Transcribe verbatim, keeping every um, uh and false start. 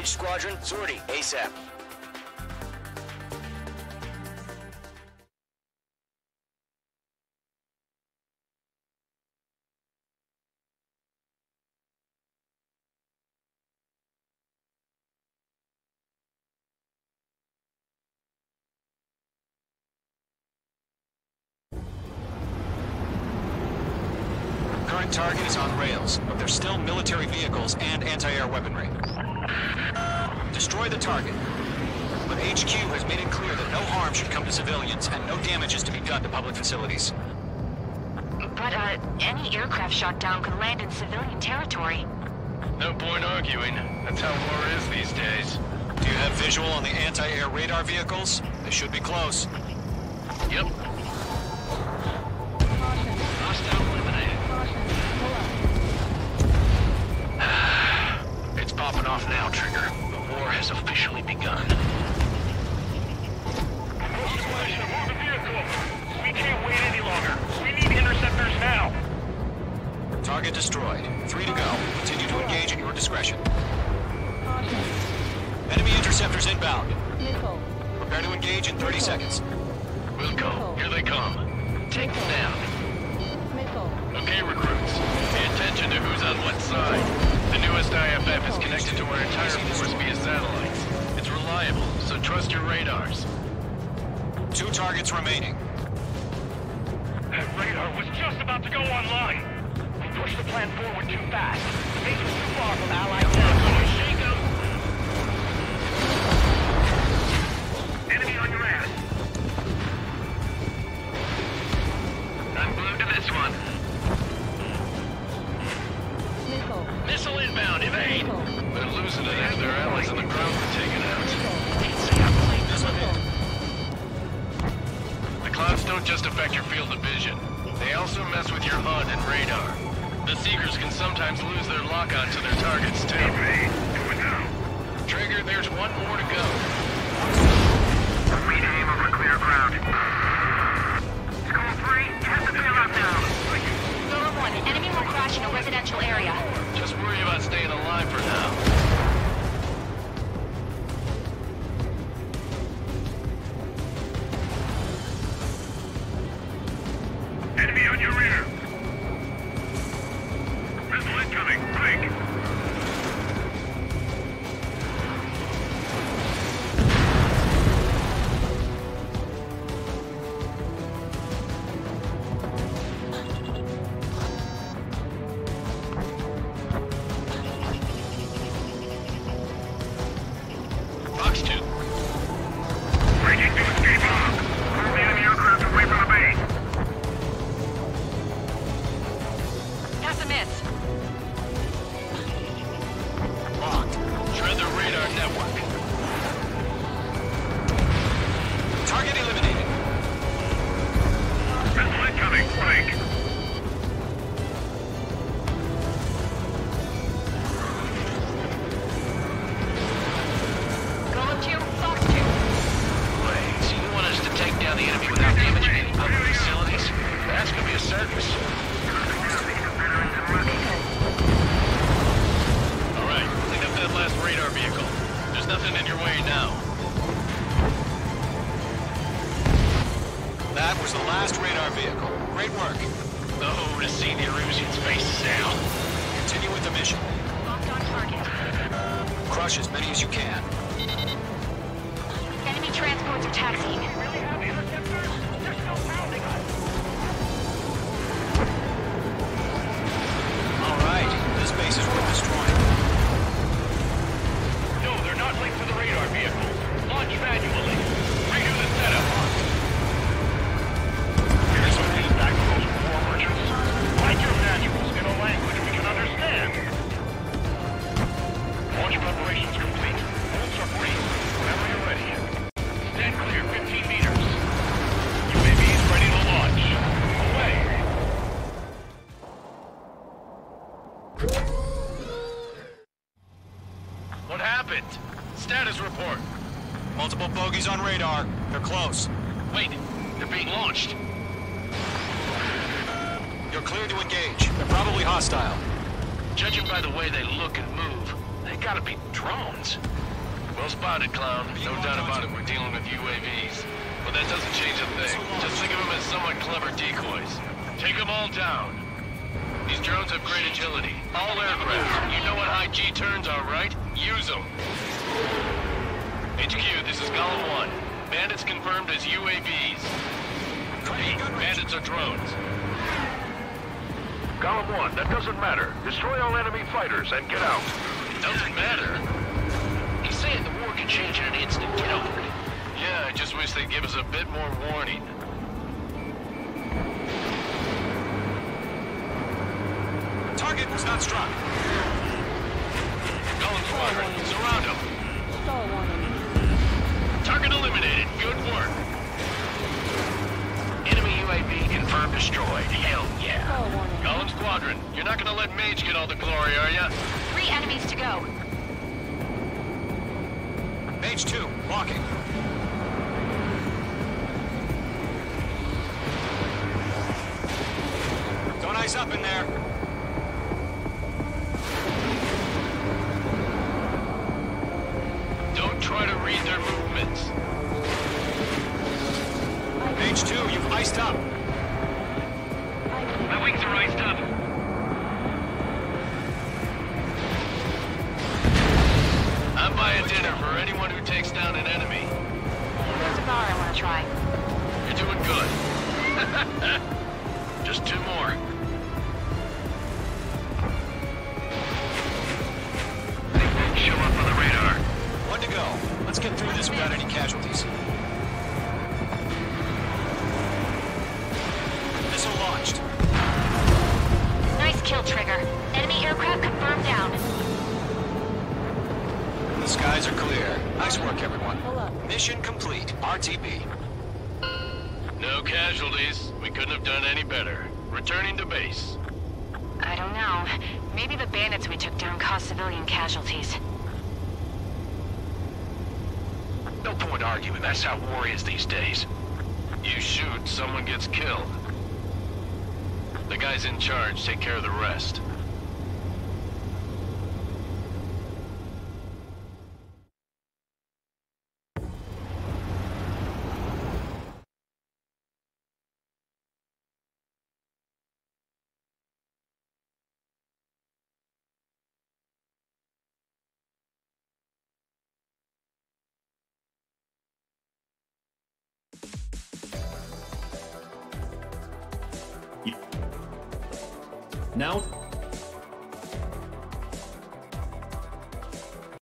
Engage squadron, sortie, ASAP. Current target is on rails, but there's still military vehicles and anti-air weaponry. Destroy the target. But H Q has made it clear that no harm should come to civilians and no damage is to be done to public facilities. But, uh, any aircraft shot down could land in civilian territory. No point arguing. That's how war is these days. Do you have visual on the anti-air radar vehicles? They should be close. Yep. Hostile eliminated. It's popping off now, Trigger. The war has officially begun. Move the vehicle! We can't wait any longer. We need interceptors now. Target destroyed. Three to go. Continue to engage at your discretion. Enemy interceptors inbound. Prepare to engage in thirty seconds. We'll go. Here they come. Take them down. Okay, recruits. Pay attention to who's on what side. The newest I F F is connected to our entire force via satellites. It's reliable, so trust your radars. Two targets remaining. That radar was just about to go online. We pushed the plan forward too fast. The base was too far from Allied territory. Shake them! Enemy on your ass. I'm glued to this one. Missile inbound, evade! They're losing it after their allies on the ground were taken out. The clouds don't just affect your field of vision. They also mess with your H U D and radar. The Seekers can sometimes lose their lock-on to their targets, too. Trigger, there's one more to go. We aim over clear ground. School three, test the payload now. Lower one, enemy will crash in a residential area. Just worry about staying alive for now. Enemy on your rear. Missile incoming. Quick. Fox two. Breaking to escape log. Move the enemy aircraft away from the base. That's a miss. Locked. Shred the radar network. Target eliminated. Missile incoming. Quick. Golem two, Fox two. Wait, so you want us to take down the enemy without damaging any public facilities? That's gonna be a circus. Alright, clean up that last radar vehicle. There's nothing in your way now. That was the last radar vehicle. Great work. Oh, to see the Erusians' faces now. Continue with the mission. Locked on target. Crush as many as you can. Enemy transports are taxiing. Really have interceptors? They're still pounding us. All right. This base is worth destroying. No, they're not linked to the radar vehicle. Launch manually. Redo the setup. Here's some feedback from those war merchants. Write your manuals in a language we can understand. Launch preparations complete. Bolts are free. Whenever you're ready. Stand clear fifteen meters. U A Vs ready to launch. Away. What happened? Status report. Multiple bogies on radar. They're close. Wait, they're being launched. You're clear to engage. They're probably hostile. Judging by the way they look and move, They gotta be drones. Well spotted, clown. No doubt about it, we're dealing with U A Vs. But that doesn't change a thing. Just think of them as somewhat clever decoys. Take them all down. These drones have great agility. All aircraft. You know what high G turns are, right? Use them. H Q, this is Golem one. Bandits confirmed as U A Vs. Repeat, bandits are drones. Golem one, that doesn't matter. Destroy all enemy fighters and get out. Doesn't matter? He's saying the war can change in an instant. Get over it. Yeah, I just wish they'd give us a bit more warning. Target was not struck. Golem squadron, surround them. Stall warning. Target eliminated. Good work. Enemy U A V confirmed destroyed. Hell yeah. Stall warning. Golem squadron, you're not gonna let Mage get all the glory, are ya? Three enemies to go. Mage two, walking. Don't ice up in there. Don't try to read their movements. Mage two, you've iced up. My wings are iced up. I'm buying dinner for anyone who takes down an enemy. There's a bar I want to try. You're doing good. Just two more. Show up on the radar. One to go. Let's get through this without any casualties. Missile launched. Nice kill, Trigger. Enemy aircraft confirmed down. The skies are clear. Nice work, everyone. Pull up. Mission complete. R T B. No casualties. We couldn't have done any better. Returning to base. I don't know. Maybe the bandits we took down caused civilian casualties. No point arguing. That's how war is these days. You shoot, someone gets killed. The guys in charge take care of the rest. Now